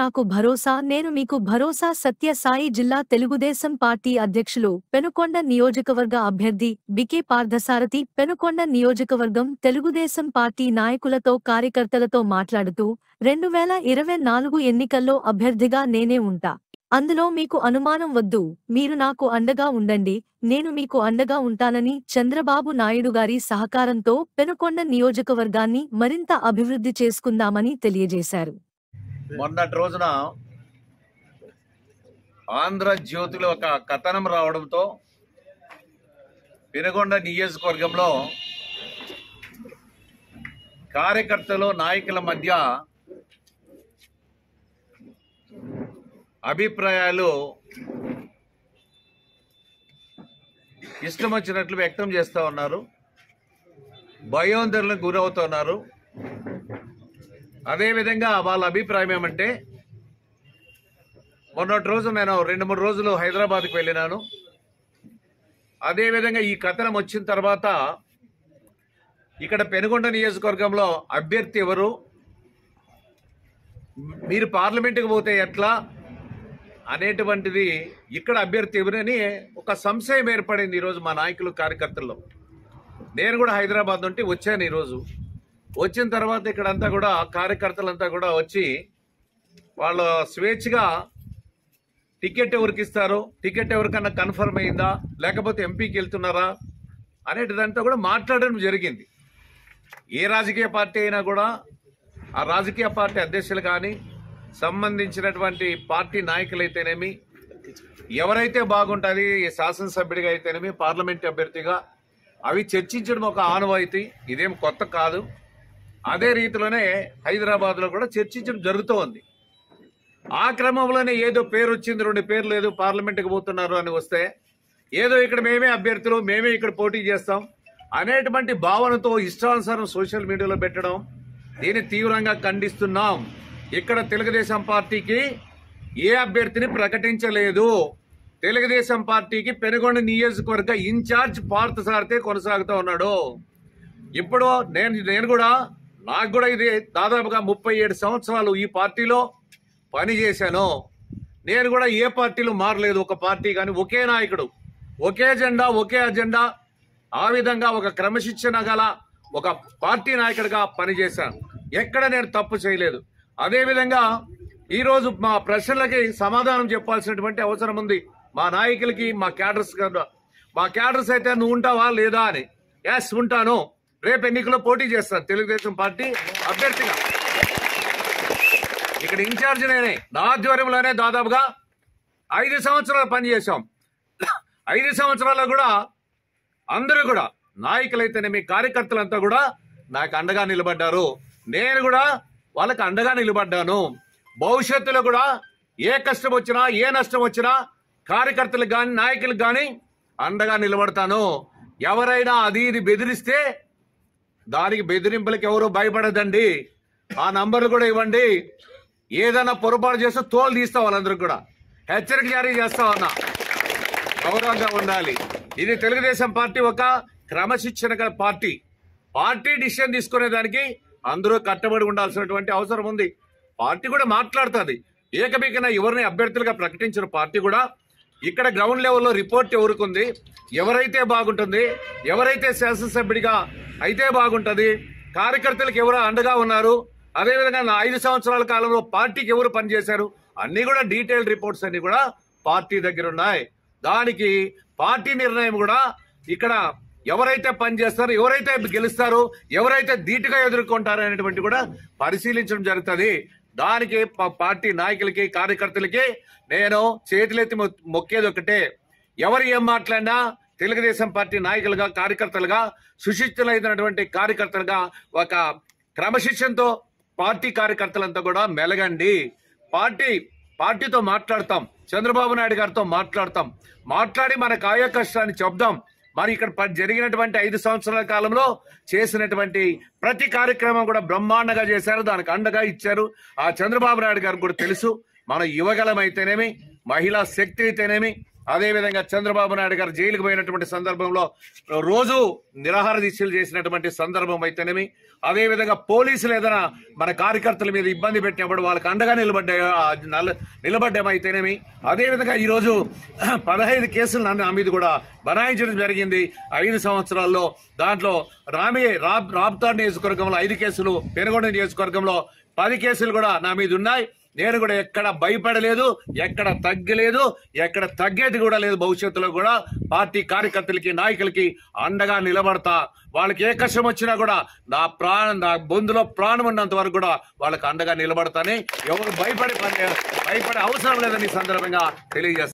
నాకు భరోసా నేను మీకు భరోసా సత్య సాయి జిల్లా తెలుగుదేశం పార్టీ అధ్యక్షులు పెనుకొండ నియోజకవర్గ అభ్యర్థి బికే పార్థసారథి పెనుకొండ నియోజకవర్గం తెలుగుదేశం పార్టీ నాయకులతో కార్యకర్తలతో మాట్లాడుతూ 2024 ఎన్నికల్లో అభ్యర్థిగా నేనే ఉంటా. అందులో మీకు అనుమానం వద్దు. మీరు నాకు అండగా ఉండండి. నేను మీకు అండగా ఉంటానని చంద్రబాబు నాయుడు గారి సహకారంతో పెనుకొండ నియోజకవర్గాన్ని మరింత అభివృద్ధి చేసుకుందామని తెలియజేశారు. మొన్నటి రోజున ఆంధ్రజ్యోతిలో ఒక కథనం రావడంతో పెనుకొండ నియోజకవర్గంలో కార్యకర్తలు నాయకుల మధ్య అభిప్రాయాలు ఇష్టం వచ్చినట్లు వ్యక్తం చేస్తూ ఉన్నారు. భయోందోళనకు గురవుతున్నారు. అదేవిధంగా వాళ్ళ అభిప్రాయం ఏమంటే, మొన్నటి రోజు నేను 2-3 రోజులు హైదరాబాద్కి వెళ్ళినాను. అదేవిధంగా ఈ కథనం వచ్చిన తర్వాత ఇక్కడ పెనుకొండ నియోజకవర్గంలో అభ్యర్థి ఎవరు, మీరు పార్లమెంటుకు పోతే ఎట్లా అనేటువంటిది, ఇక్కడ అభ్యర్థి ఎవరని ఒక సంశయం ఏర్పడింది ఈరోజు మా నాయకులు కార్యకర్తల్లో. నేను కూడా హైదరాబాద్ నుండి వచ్చాను. ఈరోజు వచ్చిన తర్వాత ఇక్కడంతా కూడా కార్యకర్తలంతా కూడా వచ్చి వాళ్ళు స్వేచ్ఛగా టికెట్ ఎవరికి ఇస్తారు, టికెట్ ఎవరికన్నా కన్ఫర్మ్ అయిందా, లేకపోతే ఎంపీకి వెళ్తున్నారా అనేటిదంతా కూడా మాట్లాడడం జరిగింది. ఏ రాజకీయ పార్టీ అయినా కూడా ఆ రాజకీయ పార్టీ అధ్యక్షులు కానీ సంబంధించినటువంటి పార్టీ నాయకులైతేనేమి, ఎవరైతే బాగుంటుంది శాసనసభ్యుడిగా అయితేనేమి పార్లమెంట్ అభ్యర్థిగా అవి చర్చించడం ఒక ఆనవాయితీ, ఇదేం కొత్త కాదు. అదే రీతిలోనే హైదరాబాద్లో కూడా చర్చించడం జరుగుతూ ఉంది. ఆ క్రమంలోనే ఏదో పేరు వచ్చింది, 2 పేర్లు ఏదో పార్లమెంట్కి పోతున్నారు అని వస్తే ఏదో ఇక్కడ మేమే అభ్యర్థులు, మేమే ఇక్కడ పోటీ చేస్తాం అనేటువంటి భావనతో ఇష్టానుసారం సోషల్ మీడియాలో పెట్టడం, దీన్ని తీవ్రంగా ఖండిస్తున్నాం. ఇక్కడ తెలుగుదేశం పార్టీకి ఏ అభ్యర్థిని ప్రకటించలేదు. తెలుగుదేశం పార్టీకి పెనుకొండ నియోజకవర్గ ఇన్ఛార్జ్ పార్థసారథి కొనసాగుతూ ఉన్నాడు. ఇప్పుడు నేను కూడా, నాకు కూడా ఇది దాదాపుగా 37 సంవత్సరాలు ఈ పార్టీలో పనిచేశాను. నేను కూడా ఏ పార్టీలు మారలేదు. ఒక పార్టీ కానీ ఒకే నాయకుడు, ఒకే జెండా, ఒకే అజెండా, ఆ విధంగా ఒక క్రమశిక్షణ గల ఒక పార్టీ నాయకుడిగా పనిచేశాను. ఎక్కడ నేను తప్పు చేయలేదు. అదేవిధంగా ఈరోజు మా ప్రశ్నలకి సమాధానం చెప్పాల్సినటువంటి అవసరం ఉంది మా నాయకులకి, మా క్యాడర్స్ అయితే నువ్వు ఉంటావా లేదా అని. ఎస్ ఉంటాను. రేపు ఎన్నికల్లో పోటీ చేస్తాను తెలుగుదేశం పార్టీ అభ్యర్థిగా. ఇక్కడ ఇన్ఛార్జ్ నేనే. నా ఆధ్వర్యంలోనే దాదాపుగా 5 సంవత్సరాలు పనిచేశాం. 5 సంవత్సరాల్లో కూడా అందరూ కూడా నాయకులైతేనేమి కార్యకర్తలంతా కూడా నాకు అండగా నిలబడ్డారు. నేను కూడా వాళ్ళకి అండగా నిలబడ్డాను. భవిష్యత్తులో కూడా ఏ కష్టం వచ్చినా, ఏ నష్టం వచ్చినా కార్యకర్తలకు కానీ నాయకులకు కానీ అండగా నిలబడతాను. ఎవరైనా అది ఇది బెదిరిస్తే దానికి బెదిరింపులకు ఎవరు భయపడదండి. ఆ నంబర్లు కూడా ఇవ్వండి. ఏదైనా పొరపాటు చేస్తే తోలు తీస్తా వాళ్ళందరూ కూడా హెచ్చరిక జారీ చేస్తా ఉన్నా. గౌరవంగా ఉండాలి. ఇది తెలుగుదేశం పార్టీ ఒక క్రమశిక్షణ గల పార్టీ. పార్టీ డిసిషన్ తీసుకునే దానికి అందరూ కట్టబడి ఉండాల్సినటువంటి అవసరం ఉంది. పార్టీ కూడా మాట్లాడుతుంది. ఏకబిగిన ఎవరిని అభ్యర్థులుగా ప్రకటించిన పార్టీ కూడా ఇక్కడ గ్రౌండ్ లెవెల్లో రిపోర్ట్ ఎవరికి ఉంది, ఎవరైతే బాగుంటుంది, ఎవరైతే శాసనసభ్యుడిగా అయితే బాగుంటుంది, కార్యకర్తలకు ఎవరు అండగా ఉన్నారు, అదేవిధంగా 5 సంవత్సరాల కాలంలో పార్టీకి ఎవరు పనిచేశారు, అన్ని కూడా డీటెయిల్ రిపోర్ట్స్ అన్ని కూడా పార్టీ దగ్గర ఉన్నాయి. దానికి పార్టీ నిర్ణయం కూడా ఇక్కడ ఎవరైతే పనిచేస్తారో, ఎవరైతే గెలుస్తారో, ఎవరైతే ధీటుగా ఎదుర్కొంటారో అనేటువంటి కూడా పరిశీలించడం జరుగుతుంది. దానికి పార్టీ నాయకులకి కార్యకర్తలకి నేను చేతులెత్తి మొక్కేది ఒకటే, ఎవరు ఏం మాట్లాడినా తెలుగుదేశం పార్టీ నాయకులుగా కార్యకర్తలుగా సుశిక్షితులైనటువంటి కార్యకర్తలుగా ఒక క్రమశిక్షణతో పార్టీ కార్యకర్తలంతా కూడా మెలగండి. పార్టీతో మాట్లాడతాం, చంద్రబాబు నాయుడు గారితో మాట్లాడి మన కాయ కష్టాన్ని చెప్దాం. మరి ఇక్కడ జరిగినటువంటి 5 సంవత్సరాల కాలంలో చేసినటువంటి ప్రతి కార్యక్రమం కూడా బ్రహ్మాండంగా చేశారు. దానికి అండగా ఇచ్చారు. ఆ చంద్రబాబు నాయుడు గారికి కూడా తెలుసు. మన యువగలం అయితేనేమి, మహిళా శక్తి అయితేనేమి, అదేవిధంగా చంద్రబాబు నాయుడు గారు జైలుకు పోయినటువంటి సందర్భంలో రోజు నిరాహార దీక్షలు చేసినటువంటి సందర్భం అయితేనేమి, అదేవిధంగా పోలీసులు ఏదైనా మన కార్యకర్తల మీద ఇబ్బంది పెట్టినప్పుడు వాళ్ళకి అండగా నిలబడ్డామైతేనేమి, అదేవిధంగా ఈరోజు 15 కేసులు నా మీద కూడా బనాయించడం జరిగింది 5 సంవత్సరాల్లో. దాంట్లో రాప్తాడ్ నియోజకవర్గంలో 5 కేసులు, పెనుగొండ నియోజకవర్గంలో 10 కేసులు కూడా నా మీద ఉన్నాయి. నేను కూడా ఎక్కడ భయపడలేదు, ఎక్కడ తగ్గలేదు, ఎక్కడ తగ్గేది కూడా లేదు. భవిష్యత్తులో కూడా పార్టీ కార్యకర్తలకి, నాయకులకి అండగా నిలబడతా. వాళ్ళకి ఏ కష్టం వచ్చినా కూడా నా బొందులో ప్రాణం ఉన్నంత వరకు కూడా వాళ్ళకి అండగా నిలబడతానే. ఎవరు భయపడే అవసరం లేదని ఈ సందర్భంగా తెలియజేస్తాను.